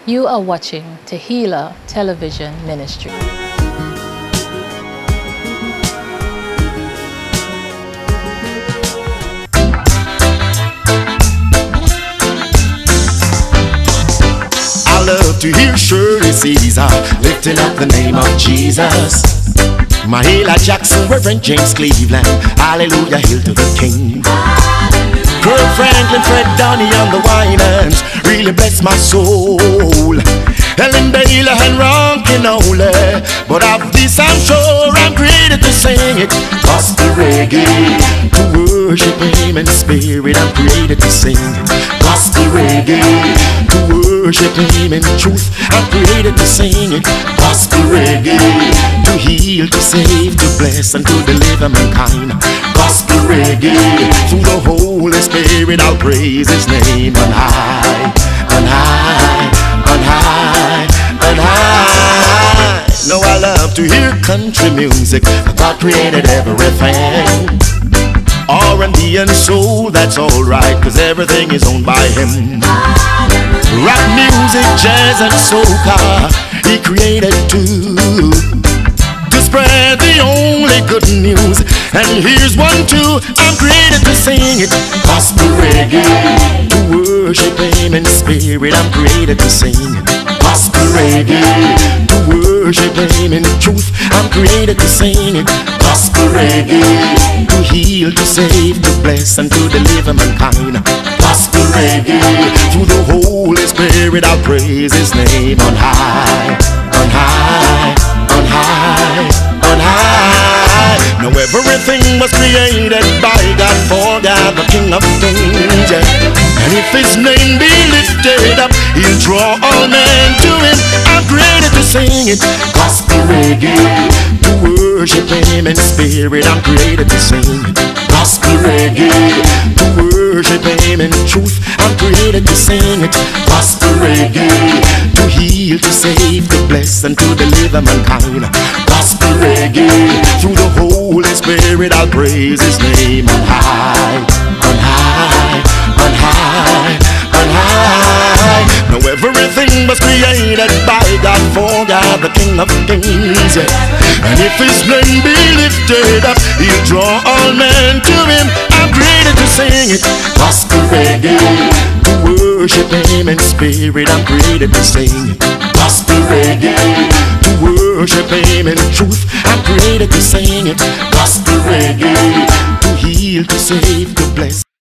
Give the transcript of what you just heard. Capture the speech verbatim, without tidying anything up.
You are watching Tehillah Television Ministry. I love to hear Shirley Caesar lifting up the name of Jesus. Mahalia Jackson, Reverend James Cleveland, hallelujah, hail to the King. Kirk Franklin, Fred Donny on the Winans, really bless my soul. Helen Baylor and Ron Kenoly, but of this I'm sure I'm created to sing it. Gospel reggae, to worship Him in spirit, I'm created to sing it. Gospel reggae, to worship Him in truth, I'm created to sing it. Gospel reggae, to heal, to save, to bless, and to deliver mankind. Gospel reggae, through the Holy Spirit, I'll praise His name on high, on high, on high, on high. No, I love to hear country music. God created everything. R and B and soul, that's alright, cause everything is owned by Him. Rock music, jazz and soca, He created too, to spread the only good news. And here's one too, I'm created to sing it. Gospel reggae, to worship Him in spirit, I'm created to sing it. Gospel reggae, to worship Him in truth, I'm created to sing it. Gospel reggae, to heal, to save, to bless, and to deliver mankind. Gospel reggae, through the Holy Spirit, I'll praise His name on high, on high, on high, on high. Now everything was created by God, for God, the King of Kings, yeah. And if His name be lifted up, He'll draw all men to Him. I'm created to sing it. Gospel reggae, to worship Him in spirit, I'm created to sing it. Gospel reggae, to worship Him in truth, I'm created to sing it. Gospel reggae, to heal, to save, to bless, and to deliver mankind. Gospel reggae, through the Holy Spirit, I'll praise His name on high, on high, on high, on high. Now everything was created by God, for God, the King of Kings, yeah. And if His name be lifted up, He'll draw all men to Him. I'm created to sing it. Gospel reggae, to worship Him in spirit, I'm created to sing it. Gospel reggae, to worship Him in truth, I'm created to sing it. Gospel reggae, to heal, to save, to bless.